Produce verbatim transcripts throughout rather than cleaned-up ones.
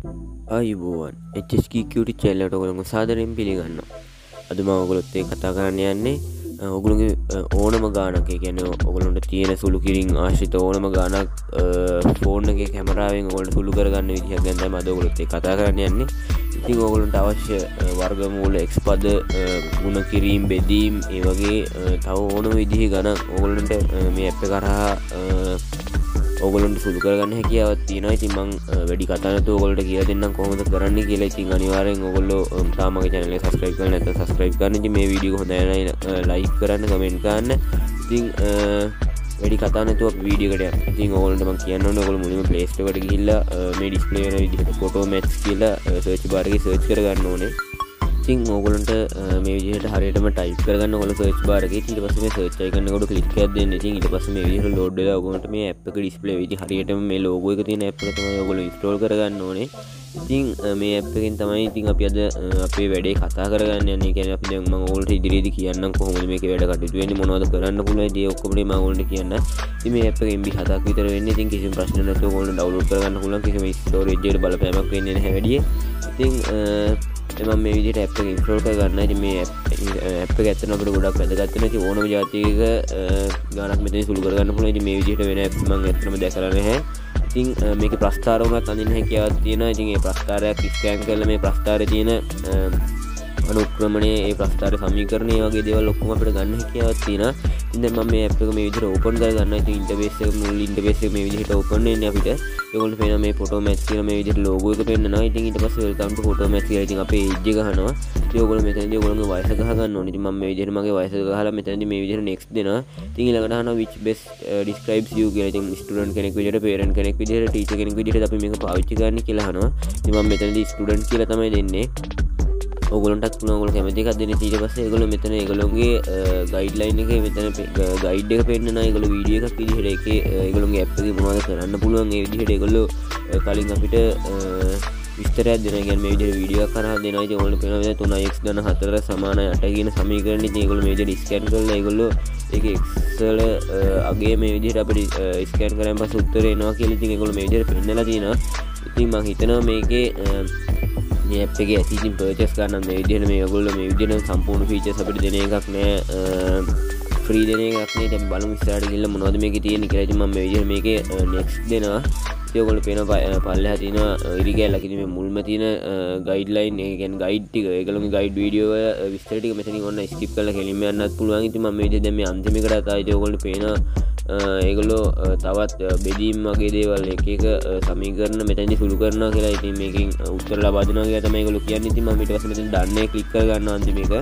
ආයුබෝවන් H S කී කියුටි channel එකට ඔයගොල්ලෝ සාදරයෙන් පිළිගන්නවා. අද මම ඔයගොල්ලොත් එක්ක කතා කරන්න යන්නේ ඔයගොල්ලෝගේ ඕනම ගානක්, ඒ කියන්නේ ඔයගොල්ලන්ට තියෙන සුළු කිරින් ආශ්‍රිත ඕනම ගානක් ෆෝන් එකේ කැමරාවෙන් ඔයගොල්ලෝ සුළු කරගන්න විදිහක් ගැන තමයි අද ඔයගොල්ලොත් එක්ක කතා කරන්න යන්නේ. ඉතින් ඔයගොල්ලන්ට අවශ්‍ය වර්ගමූල එක්ස් පද ගුණ කිරීම බෙදීම් ඒ වගේ තව ඕනම විදිහේ ගණන් ඔයගොල්ලන්ට මේ ඇප් එක කරා ඔයගොල්ලන්ට සුළු කරගන්න හැකියාවක් තියෙනවා. ඉතින් මම වැඩි කතා නැතුව ඔයගොල්ලන්ට කියලා දෙන්නම් කොහොමද කරන්නේ කියලා. ඉතින් අනිවාර්යෙන් ඔයගොල්ලෝ තාම මගේ channel එක subscribe කරලා නැත්නම් subscribe කරන්න. ඉතින් මේ වීඩියෝ එක හොඳයි නම් like කරන්න, comment කරන්න. ඉතින් වැඩි කතා නැතුව අපි වීඩියෝ එකට යමු. ඉතින් ඔයගොල්ලන්ට මම කියන්න ඕනේ ඔයගොල්ලෝ මුලින්ම Play Store එකට ගිහිල්ලා මේ display වෙන විදිහට photo match කියලා search bar එකේ search කරගන්න ඕනේ. ඉතින් ඕගොල්ලන්ට මේ විදිහට හරියටම ටයිප් කරගන්න ඕගොල්ලෝ සර්ච් බාර් එකේ. ඊට පස්සේ මේ සර්ච් අයිකන් එකට ක්ලික් එකක් දෙන්න. ඉතින් ඊට පස්සේ මේ විදිහට ලෝඩ් වෙලා ඕගොල්ලන්ට මේ ඇප් එක ඩිස්ප්ලේ වෙයි. ඉතින් හරියටම මේ ලෝගෝ එක තියෙන ඇප් එක තමයි ඕගොල්ලෝ ඉන්ස්ටෝල් කරගන්න ඕනේ. ඉතින් මේ ඇප් එකෙන් තමයි ඉතින් අපි අද අපේ වැඩේ කතා කරගන්න යන්නේ. ඒ කියන්නේ අපි දැන් මම ඕගොල්ලන්ට ඉදිරියේදී කියන්නම් කොහොමද මේකේ වැඩ කටයුතු වෙන්නේ, මොනවද කරන්න පුළුවන්. ඉතින් ඒ ඔක්කොම මම ඕගොල්ලන්ට කියන්න. ඉතින් මේ ඇප් එක එම් බී හතක් විතර වෙන්නේ. ඉතින් කිසිම ප්‍රශ්න නැතුව ඕගොල්ලෝ ඩවුන්ලෝඩ් කරගන්න පුළුවන්. කිසිම ස්ටෝරේජ් එකට බලපෑමක් වෙන්නේ නැහැ වැඩි. ඉතින් මම මේ විදිහට ඇප් එක ඉන්ස්ටෝල් කරගන්න. ඉතින් මේ ඇප් එක ඇත්තටම අපිට ගොඩක් වැදගත් වෙනවා. ඉතින් ඕනම જાතියක ගානක් මෙතන සුළු කරගන්න පුළුවන්. ඉතින් මේ විදිහට වෙන ඇප්ස් මම ඇත්තටම දැකලා නැහැ. ඉතින් මේකේ ප්‍රස්ථාර උනත් අඳින්න හැකියාවක් තියෙනවා. ඉතින් මේ ප්‍රස්ථාරයක් ස්කෑන් කරලා මේ ප්‍රස්ථාරයේ තියෙන අනුක්‍රමණය, ඒ ප්‍රස්ථාර සමීකරණය වගේ දේවල් ඔක්කොම අපිට ගන්න හැකියාවක් තියෙනවා. ඉතින් දැන් මම මේ ඇප් එක මේ විදිහට ඕපන් කරගන්නවා. ඉතින් ඉන්ටර්ෆේස් එක මුල් ඉන්ටර්ෆේස් එක මේ විදිහට ඕපන් වෙන්නේ අපිට. ඒගොල්ලෝ පේනවා මේ ෆොටෝ මැච් කියලා මේ විදිහට ලෝගෝ එක පෙන්නනවා. ඉතින් ඊට පස්සේ වෙල්කම් ටු ෆොටෝ මැච් කියලා ඉතින් අපේ ඒජ් එක ගහනවා. ඉතින් ඕගොල්ලෝ මෙතනදී ඕගොල්ලෝගේ වයස ගහ ගන්න ඕනේ. ඉතින් මම මේ විදිහට මගේ වයස ගහලා මෙතනදී මේ විදිහට next දෙනවා. ඉතින් ඊළඟට අහනවා which best uh, describes you කියලා. ඉතින් ස්ටුඩන්ට් කෙනෙක් විදිහට, parent කෙනෙක් විදිහට, ටීචර් කෙනෙක් විදිහට අපි මේක පාවිච්චි කරන්න කියලා අහනවා. ඉතින් මම මෙතනදී ස්ටුඩන්ට් කියලා තමයි දෙන්නේ. ඔයගොල්ලන්ටත් පුළුවන් ඔයගොල්ලෝ කැමති එකක් දෙන්න. ඊට පස්සේ ඒගොල්ලෝ මෙතන ඒගොල්ලෝගේ ගයිඩ්ලයින් එකේ මෙතන ගයිඩ් එක පෙන්නනවා. ඒගොල්ලෝ වීඩියෝ එකක් විදිහට ඒකේ ඒගොල්ලෝගේ ඇප් එකේ මොනවද කරන්න පුළුවන් ඒ විදිහට ඒගොල්ලෝ කලින් අපිට විස්තරයක් දෙනවා. කියන්නේ මේ විදිහට වීඩියෝ එකක් කරා දෙනවා. ඉතින් ඕගොල්ලෝ පේනවා තුනයි එක්ස් ධන හතර සමාන අට කියන සමීකරණ. ඉතින් ඒගොල්ලෝ මේ විදිහට ස්කෑන් කරලා ඒගොල්ලෝ ඒකේ x වල අගේ මේ විදිහට අපිට ස්කෑන් කරාන් පස්සේ උත්තරේ එනවා කියලා. ඉතින් ඒගොල්ලෝ මේ විදිහට පෙන්නලා තියෙනවා. ඉතින් මම හිතනවා මේකේ මේ ඇප් එකේ ඇසිටින් පර්චේස් කරන්න මේ විදිහට මේ ඔයගොල්ලෝ මේ විදිහට සම්පූර්ණ ෆීචර්ස් අපිට දෙන එකක් නෑ, ෆ්‍රී දෙන එකක් නේ. දැන් බලමු ඉස්සරහට ගිහිල්ලා මොනවද මේකේ තියෙන්නේ කියලා. ඉතින් මම මේ විදිහට මේකේ next දෙනවා. ඉතින් ඔයගොල්ලෝ පේනවා පල්ලෙහා තියෙනවා ඉරි කැලක්. ඉතින් මේ මුල්ම තියෙන ගයිඩ්ලයින්, ඒ කියන්නේ ගයිඩ් ටික, ඒගොල්ලෝගේ ගයිඩ් වීඩියෝ වල විස්තර ටික මෙතනින් ඔන්න ස්කිප් කරලා කෙලින්ම යන්නත් පුළුවන්. ඉතින් මම මේ විදිහට දැන් මේ අන්තිම එකට ආයි ඉතින් ඔයගොල්ලෝ පේනවා ඒගොල්ලෝ තවත් බෙදීම් වගේ දේවල් එක එක සමීකරණ මෙතනදී සුළු කරනවා කියලා. ඉතින් මේකෙන් උත්තර ලබා දෙනවා කියලා තමයි ඒගොල්ලෝ කියන්නේ. ඉතින් මම ඊට පස්සේ මෙතන done එක ක්ලික් කරගන්නවා අන්තිම එක.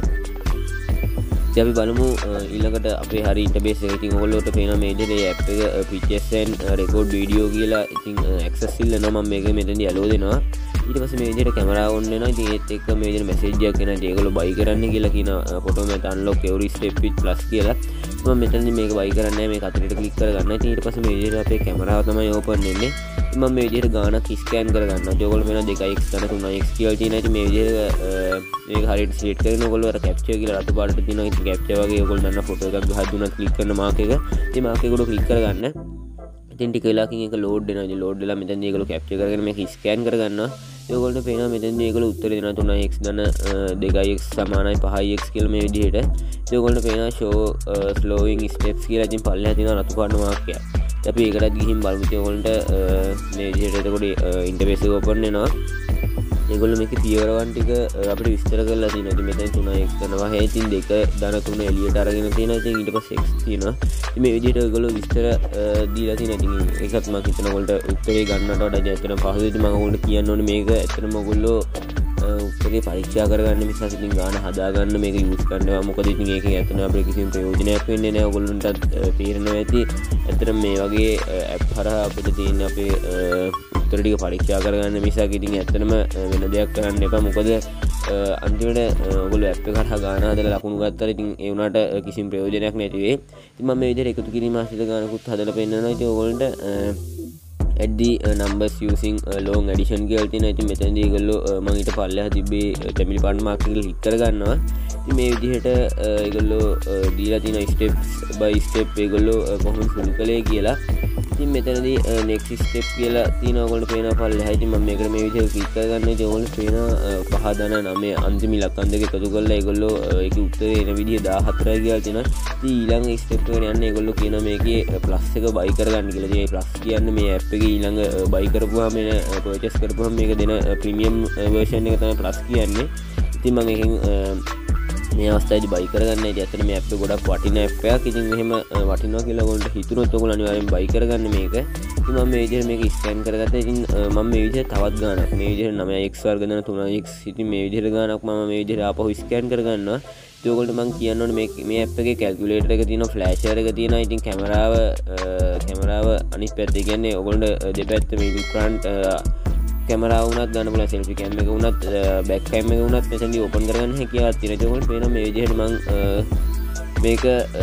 ඉතින් අපි බලමු ඊළඟට අපේ හරි ඉන්ටර්ෆේස් එක. ඉතින් ඔයගොල්ලෝට පේනවා මේ විදිහට ඇප් එක pictures and record video කියලා. ඉතින් access ඉල්ලනවා. මම මේක මෙතනදී allow දෙනවා. ඊට පස්සේ මේ විදිහට කැමරාව on වෙනවා. ඉතින් ඒත් එක්ක මේ විදිහට මැසේජ් එකක් එනවා. ඉතින් ඒගොල්ලෝ buy කරන්න කියලා කියන photo math unlock every step with plus කියලා. මම මෙතනදී මේක buy කරන්නේ නැහැ. මේක අතරට ක්ලික් කරගන්න. ඉතින් ඊට පස්සේ මේ විදිහට අපේ කැමරාව තමයි open වෙන්නේ. ඉතින් මම මේ විදිහට ගානක් ස්කෑන් කරගන්නවා. ඒගොල්ලෝ වෙන දෙකයි එක්ස් ධන තුනයි එක්ස් කියලා තියෙනවා. ඉතින් මේ විදිහට මේක හරියට සිලෙක්ට් කරගෙන ඔයගොල්ලෝ අර කැප්චර් කියලා රතු පාටට තියෙනවා. ඉතින් කැප්චර් වගේ ඔයගොල්ලෝ දන්න ෆොටෝ එකක් ගහලා දුන්නත් ක්ලික් කරන මාක් එක. ඉතින් මාක් එක උඩ ක්ලික් කරගන්න. ඉතින් ටික වෙලාවකින් ඒක ලෝඩ් වෙනවා. ඉතින් ලෝඩ් වෙලා මෙතනදී ඒගොල්ලෝ කැප්චර් කරගෙන මේක ස්කෑන් කරගන්නවා. ඒගොල්ලන්ට පේනවා මෙතනදී ඒගොල්ලෝ උත්තර දෙනවා තුනයි එක්ස් ධන දෙකයි එක්ස් සමානයි පහයි එක්ස් කියලා මේ විදිහට. ඉතින් ඒගොල්ලන්ට පේනවා show slowing steps කියලා. ඉතින් පල්ලෙහා තියෙනවා රතු පාට මාක් එකක්. අපි ඒකටත් ගිහින් බලමු. ඉතින් ඔයගොල්ලන්ට මේ විදිහට එතකොට ඉන්ටර්ෆේස් එක ඕපන් වෙනවා. ඒගොල්ලෝ මේකේ පියවරවන් ටික අපිට විස්තර කරලා තියෙනවා. ඉතින් මෙතන තුනයි එක්ස් ධන පහයි. ඉතින් දෙක ධන තුන එළියට අරගෙන තියෙනවා. ඉතින් ඊට පස්සේ x තියෙනවා. ඉතින් මේ විදිහට ඔයගොල්ලෝ විස්තර දීලා තියෙනවා. ඉතින් ඒකත් මම හිතන ඔයගොල්ලන්ට උත්තරේ ගන්නට වඩා ඇත්තටම පහසුයි. ඉතින් මම ඔයගොල්ලන්ට කියන්න ඕනේ මේක ඇත්තටම ඔයගොල්ලෝ උත්තරේ පරීක්ෂා කරගන්න මිසක් ඉතින් ගාන හදාගන්න මේක යූස් කරනවා. මොකද ඉතින් ඒකෙන් ඇත්තටම අපිට කිසිම ප්‍රයෝජනයක් වෙන්නේ නැහැ. ඔයගොල්ලන්ටත් තේරෙනවා ඇති. ඇත්තටම මේ වගේ ඇප් හරහා අපිට තියෙන අපේ උත්තර ටික පරීක්ෂා කරගන්න මිසක් ඉතින් ඇත්තටම වෙන දෙයක් කරන්න එපා. මොකද අන්තිමට ඔයගොල්ලෝ ඇප් එක හරහා ගාන හදලා ලකුණු ගත්තා. ඉතින් ඒ වුණාට කිසිම ප්‍රයෝජනයක් නැති වෙයි. ඉතින් මම මේ විදිහට එකතු කිරීම ආශ්‍රිත ගානකුත් හදලා පෙන්නනවා. ඉතින් ඔයගොල්ලන්ට add the uh, numbers using uh, long addition කියලා තියෙනවා. ඉතින් මෙතනදී ඒගොල්ලෝ මම ඊට පල්ලෙහා තිබ්බේ තැඹිලි පාට මාක් එක ක්ලික් කරගන්නවා. ඉතින් මේ විදිහට ඒගොල්ලෝ දීලා තියෙන steps by step ඒගොල්ලෝ කොහොමද සුළු කළේ කියලා. ඉතින් මෙතනදී next step කියලා තියෙනවා ඔයගොල්ලෝ පේනවා පල්ලෙහා. ඉතින් මම මේකට මේ විදිහට ක්ලික් කරගන්න. ඉතින් ඔයගොල්ලෝ පේනවා පහ දන නවය අන්තිම ඉලක්කම් දෙක එකතු කරලා ඒගොල්ලෝ ඒකේ උත්තරේ එන විදිහ දාහතරයි කියලා තියෙනවා. ඉතින් ඊළඟ step එකට යන්න ඒගොල්ලෝ කියනවා මේකේ plus එක buy කරගන්න කියලා. ඉතින් මේ plus කියන්නේ මේ app එකේ ඊළඟ buy කරපුවාම එන purchase කරපුවාම මේක දෙන premium version එක තමයි plus කියන්නේ. ඉතින් මම එකෙන් මේ අවස්ථාවේදී buy කරගන්න. ඉතින් ඇත්තට මේ app එක ගොඩක් වටින app එකක්. ඉතින් මෙහෙම වටිනවා කියලා ඔයගොල්ලෝ හිතුනොත් ඔයගොල්ලෝ අනිවාර්යෙන් buy කරගන්න මේක. ඉතින් මම මේ විදිහට මේක ස්කෑන් කරගත්තා. ඉතින් මම මේ විදිහට තවත් ගානක් මේ විදිහට නවය x වර්ග දෙන තුන x ඉතින් මේ විදිහට ගානක් මම මේ විදිහට ආපහු ස්කෑන් කරගන්නවා. ඉතින් ඔයගොල්ලෝ මම කියන්න ඕනේ මේ මේ app එකේ calculator එක තියෙනවා, flasher එක තියෙනවා. ඉතින් කැමරාව කැමරාව අනිත් පැත්තේ කියන්නේ ඔයගොල්ලෝ දෙපැත්ත මේ front කැමරාව උනත් ගන්න පුළුවන්, selfie cam එක උනත් back cam එක උනත් මෙතනදී open කරගන්න හැකියාවක් තියෙනවා. ඒක ඔයගොල්ලෝ පේනවා මේ විදිහට මම මේක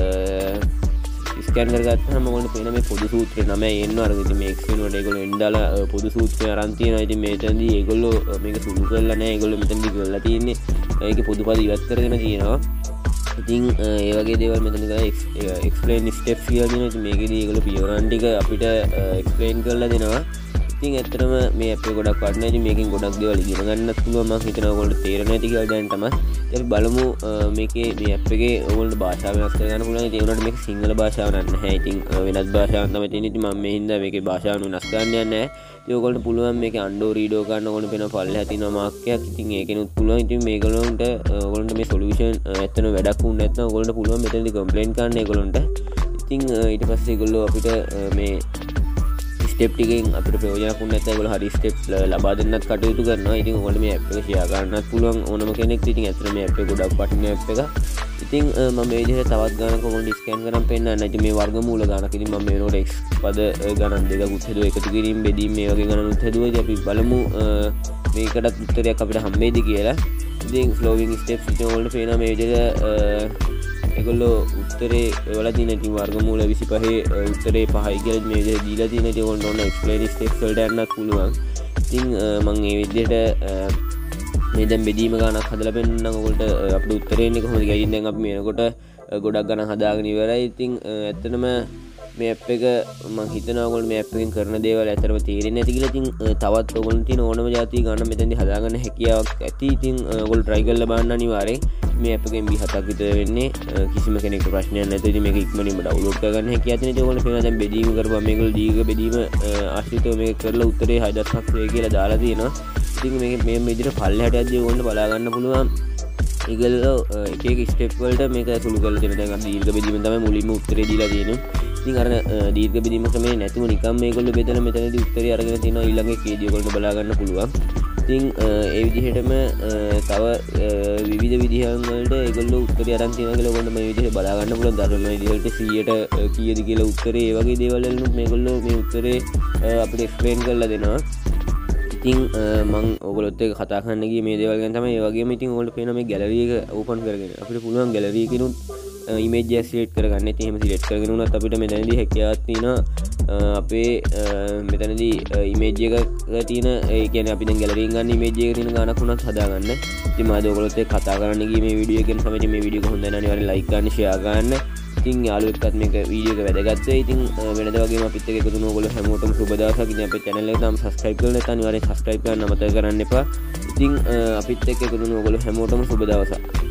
ස්කෑන් කරගත්තාම ඔයගොල්ලෝ පේනවා මේ පොදු සූත්‍රය නවය එන්න අරගෙන. ඉතින් මේ x වෙනුවට ඒගොල්ලෝ එන්න දාලා පොදු සූත්‍රය අරන් තියෙනවා. ඉතින් මෙතනදී ඒගොල්ලෝ මේක සුළු කරලා නැහැ. ඒගොල්ලෝ මෙතනදී කරලා තියෙන්නේ ඒකේ පොදු පද ඉවත් කරගෙන තියෙනවා. ඉතින් ඒ වගේ දේවල් මෙතන කරලා explain steps කියලා දෙනවා. ඉතින් මේකේදී ඒගොල්ලෝ පියවරන් ටික අපිට explain කරලා දෙනවා. ඉතින් ඇත්තටම මේ app එක ගොඩක් වටිනවා. ඉතින් මේකෙන් ගොඩක් දේවල් ඉගෙන ගන්නත් පුළුවන්. මම හිතනවා ඔයගොල්ලෝ තේරෙන්නේ නැති කියලා දැන් තමයි. ඉතින් අපි බලමු මේකේ මේ app එකේ ඔයගොල්ලෝ භාෂාව වෙනස් කරගන්න පුළුවන්. ඉතින් ඒ උනාට මේක සිංහල භාෂාව නැහැ. ඉතින් වෙනත් භාෂාවක් තමයි තියෙන්නේ. ඉතින් මම මේ හින්දා මේකේ භාෂාව වෙනස් කරන්න යන්නේ නැහැ. ඉතින් ඔයගොල්ලෝ පුළුවන් මේකේ අන්ඩෝ රීඩෝ ගන්න. ඔයගොල්ලෝ වෙන පල්ලෙහා තියෙනවා මාක් එකක්. ඉතින් ඒකෙනුත් පුළුවන්. ඉතින් මේගොල්ලන්ට ඔයගොල්ලන්ට මේ solution ඇත්තටම වැඩක් වුනේ නැත්නම් ඔයගොල්ලන්ට පුළුවන් මෙතනදී complaint කරන්න ඒගොල්ලන්ට. ඉතින් ඊට පස්සේ ඒගොල්ලෝ අපිට මේ ස්ටෙප් ටිකෙන් අපිට ප්‍රයෝජනක් වුණ නැත්නම් ඒගොල්ලෝ හරි ස්ටෙප් ලබා දෙන්නත් කටයුතු කරනවා. ඉතින් ඔයගොල්ලෝ මේ app එක ෂෙයා කරන්නත් පුළුවන් ඕනම කෙනෙක්ට. ඉතින් ඇත්තට මේ app එක ගොඩක් වටින app එකක්. ඉතින් මම මේ විදිහට තවත් ගණනක් ඔයගොල්ලෝ ස්කෑන් කරන් පෙන්නන්න. ඉතින් මේ වර්ගමූල ගණනක්. ඉතින් මම මේ වෙනකොට x පද ගණන් දෙකකුත් හදුවා, එකතු කිරීම බෙදීම මේ වගේ ගණනුත් හදුවා. ඉතින් අපි බලමු මේකටත් උත්තරයක් අපිට හම්බෙයිද කියලා. ඉතින් flowing steps ඉතින් ඔයගොල්ලෝ පේනවා මේ විදිහට ඒගොල්ලෝ උත්තරේ වල තියෙන ඉතින් වර්ගමූල විසිපහේ උත්තරේ පහයි කියලා මේ විදිහට දීලා තියෙන. ඉතින් ඔයගොල්ලෝ ඕන explain steps වලට යන්නත් පුළුවන්. ඉතින් මම මේ විදිහට මේ දැන් බෙදීම ගණනක් හදලා පෙන්නන්නම් ඔයගොල්ලෝ අපිට උත්තරේ එන්නේ කොහොමද කියලා. ඉතින් දැන් අපි මේනකොට ගොඩක් ගණන් හදාගෙන ඉවරයි. ඉතින් ඇත්තටම මේ app එක මම හිතනවා ඔයගොල්ලෝ මේ app එකෙන් කරන දේවල් ඇත්තටම තේරෙන්නේ නැති කියලා. ඉතින් තවත් ඔයගොල්ලෝ තියෙන ඕනම જાති ගණන් මෙතෙන්දී හදාගන්න හැකියාවක් ඇති. ඉතින් ඔයගොල්ලෝ try කරලා බලන්න අනිවාර්යෙන්. මේ app එකෙන් බී හතක් විතර වෙන්නේ. කිසිම කෙනෙකුට ප්‍රශ්නයක් නැතුව ඉතින් මේක ඉක්මනින්ම download කරගන්න හැකියාවක් තියෙනවා. ඉතින් ඔයගොල්ලෝ පේනවා දැන් බෙදීම කරපුවා මේගොල්ලෝ දීර්ඝ බෙදීම ආශ්‍රිතව මේක කරලා උත්තරේ හය දශමික හතයි කියලා දාලා තියෙනවා. ඉතින් මේක මේ විදිහට පල්ලෙහාට යද්දී ඔයගොල්ලෝ බලා ගන්න පුළුවන්. ඒගොල්ලෝ එක එක ස්ටෙප් වලට මේක සුළු කරලා තියෙනවා. දැන් අපි දීර්ඝ බෙදීම තමයි මුලින්ම උත්තරේ දීලා තියෙන්නේ. ඉතින් අර දීර්ඝ බෙදීම ක්‍රමේ නැතුව නිකම් මේගොල්ලෝ බෙදලා මෙතනදී උත්තරේ අරගෙන තියෙනවා. ඊළඟ එකේදී ඔයගොල්ලෝ බලා ගන්න පුළුවන්. ඉතින් ඒ විදිහටම තව විවිධ විදිහන් වලට ඒගොල්ලෝ උත්තරේ අරන් තියෙනවා කියලා ඔයගොල්ලෝ මේ විදිහට බලා ගන්න පුළුවන්. ධර්ම විදිහට සීයට කීයද කියලා උත්තරේ ඒ වගේ දේවල් වලින් මේගොල්ලෝ මේ උත්තරේ අපිට එක්ස්ප්ලেইন කරලා දෙනවා. ඉතින් මම ඔයගොල්ලොත් එක්ක කතා කරන්න ගියේ මේ දේවල් ගැන තමයි. ඒ වගේම ඉතින් ඔයගොල්ලෝ පේනවා මේ ගැලරි එක ඕපන් කරගෙන අපිට පුළුවන් ගැලරි එකකිනුත් ඉමේජ් එක සිලෙක්ට් කරගන්න. ඉතින් එහෙම සිලෙක්ට් කරගෙන උනත් අපිට මෙතනදී හැකියාවක් තියෙනවා අපේ මෙතනදී ඉමේජ් එක තියෙන ඒ කියන්නේ අපි දැන් ගැලරියෙන් ගන්න ඉමේජ් එක තියෙන ගානක් උනත් හදාගන්න. ඉතින් මම ඔයගොල්ලොත් එක්ක කතා කරන්න ගියේ මේ වීඩියෝ එකෙන් තමයි. මේ වීඩියෝ එක හොඳ නැහැ අනිවාර්යෙන් ලයික් ගන්න, ෂෙයා ගන්න. ඉතින් යාළුවෙක්වත් මේක වීඩියෝ එක වැදගත් වෙයි. ඉතින් වෙනද වගේම අපිත් එක්ක එකතු වෙන ඔයගොල්ලෝ හැමෝටම සුබ දවසක්. ඉතින් අපේ channel එක තාම subscribe කරලා නැත්නම් අනිවාර්යෙන් subscribe කරන්න අමතක කරන්න එපා. ඉතින් අපිත් එක්ක එකතු වෙන ඔයගොල්ලෝ හැමෝටම සුබ දවසක්.